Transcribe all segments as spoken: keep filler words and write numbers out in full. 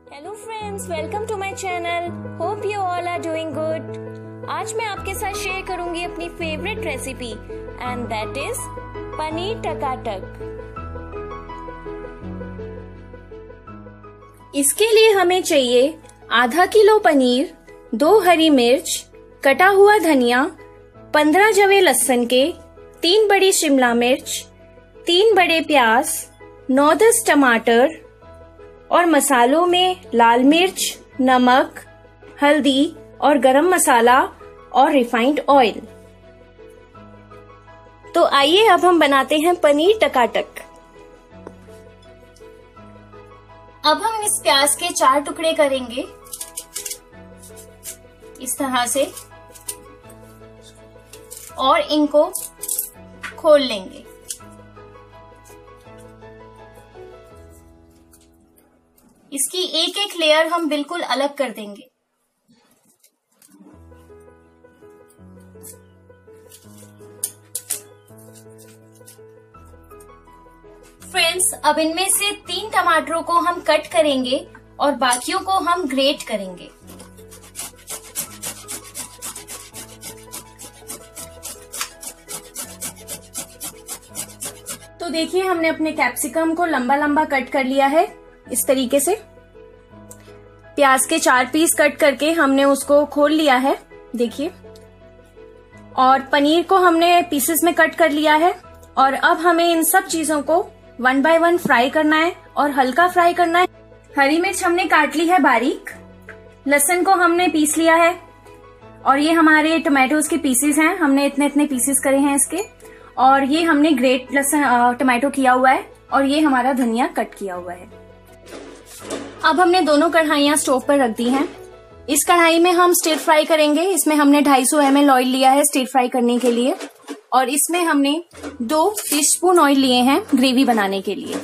Hello friends, welcome to my channel. Hope you all are doing good. आज मैं आपके साथ शेयर करूंगी अपनी favourite recipe and that is paneer takatak. इसके लिए हमें चाहिए आधा किलो पनीर, दो हरी मिर्च, कटा हुआ धनिया, पंद्रह जवे लहसुन के, तीन बड़ी शिमला मिर्च, तीन बड़े प्याज, नौ दस टमाटर और मसालों में लाल मिर्च, नमक, हल्दी और गरम मसाला और रिफाइंड ऑयल। तो आइए अब हम बनाते हैं पनीर टकाटक। अब हम इस प्याज के चार टुकड़े करेंगे इस तरह से और इनको खोल लेंगे। इसकी एक एक लेयर हम बिल्कुल अलग कर देंगे। फ्रेंड्स, अब इनमें से तीन टमाटरों को हम कट करेंगे और बाकियों को हम ग्रेट करेंगे। तो देखिए, हमने अपने कैप्सिकम को लंबा लंबा कट कर लिया है इस तरीके से। प्याज के चार पीस कट करके हमने उसको खोल लिया है, देखिए। और पनीर को हमने पीसेस में कट कर लिया है। और अब हमें इन सब चीजों को वन बाय वन फ्राई करना है और हल्का फ्राई करना है। हरी मिर्च हमने काट ली है बारीक, लहसुन को हमने पीस लिया है और ये हमारे टमाटोज के पीसेस हैं, हमने इतने इतने पीसेस करे हैं इसके। और ये हमने ग्रेट लहसुन टमाटो किया हुआ है और ये हमारा धनिया कट किया हुआ है। अब हमने दोनों कढ़ाइयां स्टोव पर रख दी हैं। इस कढ़ाई में हम स्टिर फ्राई करेंगे। इसमें हमने दो सौ पचास एम एल ऑयल लिया है स्टिर फ्राई करने के लिए और इसमें हमने दो टीस्पून ऑयल लिए हैं ग्रेवी बनाने के लिए।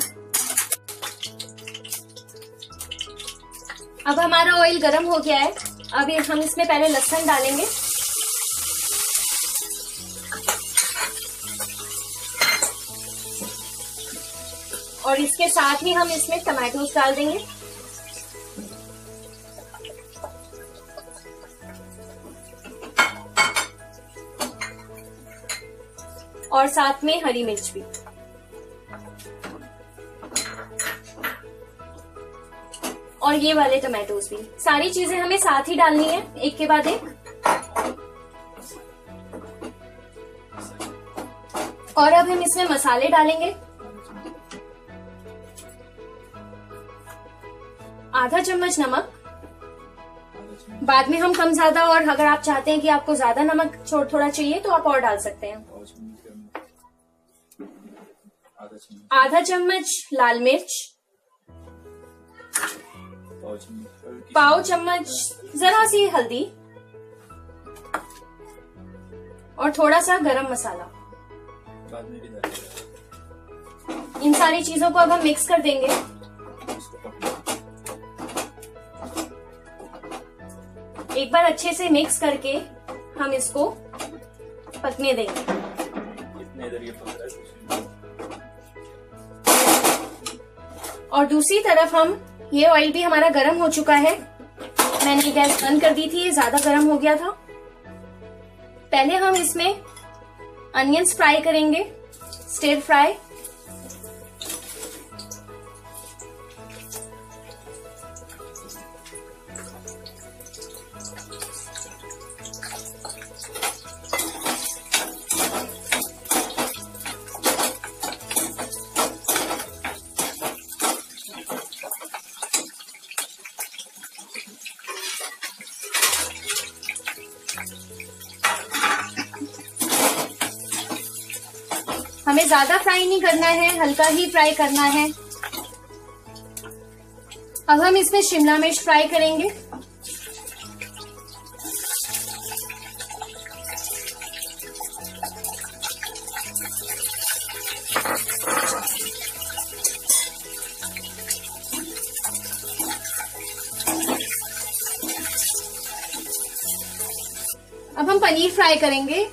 अब हमारा ऑयल गर्म हो गया है। अब हम इसमें पहले लहसुन डालेंगे। और इसके साथ ही हम इसमें टमाटोस डाल देंगे। और साथ में हरी मिर्च भी। और ये वाले टमाटोस भी। सारी चीजें हमें साथ ही डालनी है, एक के बाद एक। और अब हम इसमें मसाले डालेंगे। आधा चम्मच नमक। बाद में हम कम ज्यादा, और अगर आप चाहते हैं कि आपको ज्यादा नमक थोड़ा चाहिए तो आप और डाल सकते हैं। आधा चम्मच लाल मिर्च, पाव चम्मच जरा सी हल्दी और थोड़ा सा गरम मसाला। इन सारी चीजों को अब हम मिक्स कर देंगे। एक बार अच्छे से मिक्स करके हम इसको पकने देंगे। और दूसरी तरफ हम, ये ऑयल भी हमारा गर्म हो चुका है। मैंने गैस बंद कर दी थी, ये ज्यादा गर्म हो गया था। पहले हम इसमें अनियंस फ्राई करेंगे, स्टिर फ्राई। हमें ज्यादा फ्राई नहीं करना है, हल्का ही फ्राई करना है। अब हम इसमें शिमला मिर्च फ्राई करेंगे। अब हम पनीर फ्राई करेंगे।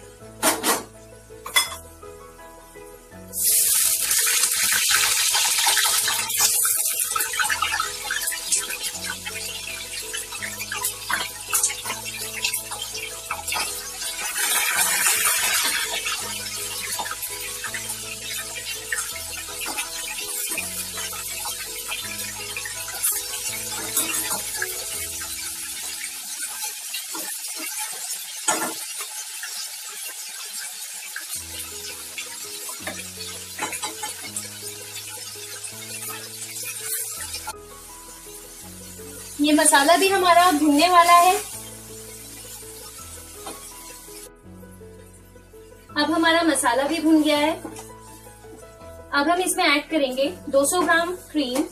ये मसाला भी हमारा भुनने वाला है। अब हमारा मसाला भी भुन गया है। अब हम इसमें ऐड करेंगे दो सौ ग्राम क्रीम,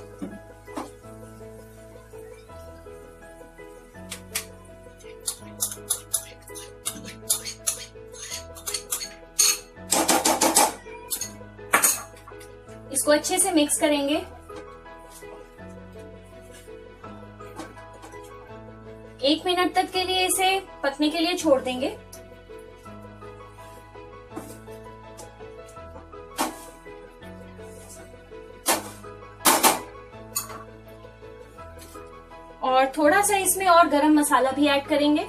इसको अच्छे से मिक्स करेंगे। एक मिनट तक के लिए इसे पकने के लिए छोड़ देंगे। और थोड़ा सा इसमें और गरम मसाला भी ऐड करेंगे।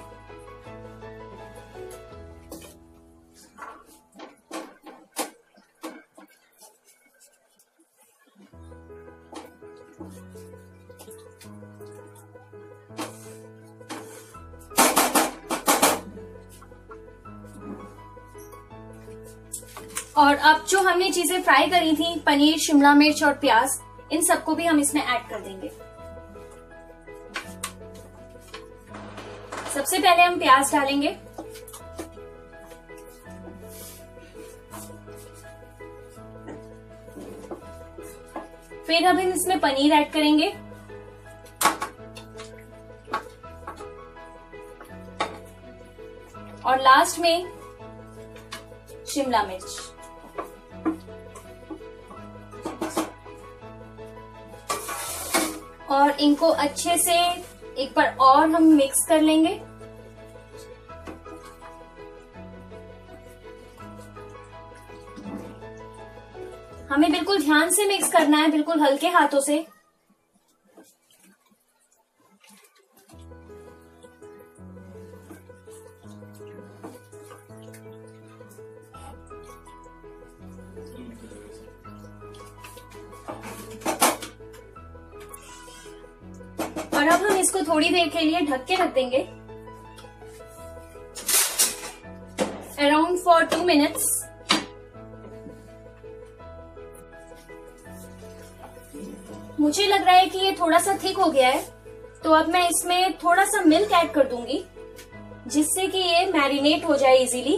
और अब जो हमने चीजें फ्राई करी थी, पनीर, शिमला मिर्च और प्याज, इन सबको भी हम इसमें ऐड कर देंगे। सबसे पहले हम प्याज डालेंगे। फिर अब हम इसमें पनीर ऐड करेंगे। और लास्ट में शिमला मिर्च। और इनको अच्छे से एक बार और हम मिक्स कर लेंगे। हमें बिल्कुल ध्यान से मिक्स करना है, बिल्कुल हल्के हाथों से। और अब हम इसको थोड़ी देर के लिए ढक के रख देंगे, अराउंड फॉर टू मिनट्स। मुझे लग रहा है कि ये थोड़ा सा थिक हो गया है, तो अब मैं इसमें थोड़ा सा मिल्क ऐड कर दूंगी, जिससे कि ये मैरिनेट हो जाए इजीली।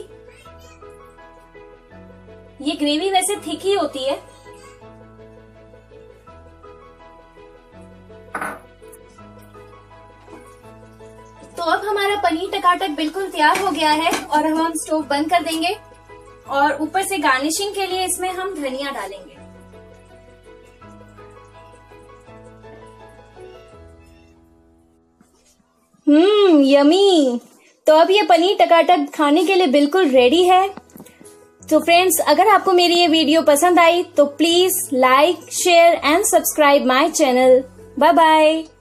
ये ग्रेवी वैसे थिक ही होती है। तो अब हमारा पनीर टकाटक बिल्कुल तैयार हो गया है और अब हम स्टोव बंद कर देंगे और ऊपर से गार्निशिंग के लिए इसमें हम धनिया डालेंगे। Hmm yummy. तो अब ये पनीर टकाटक खाने के लिए बिल्कुल रेडी है। तो फ्रेंड्स, अगर आपको मेरी ये वीडियो पसंद आई तो please like, share and subscribe my channel. Bye bye.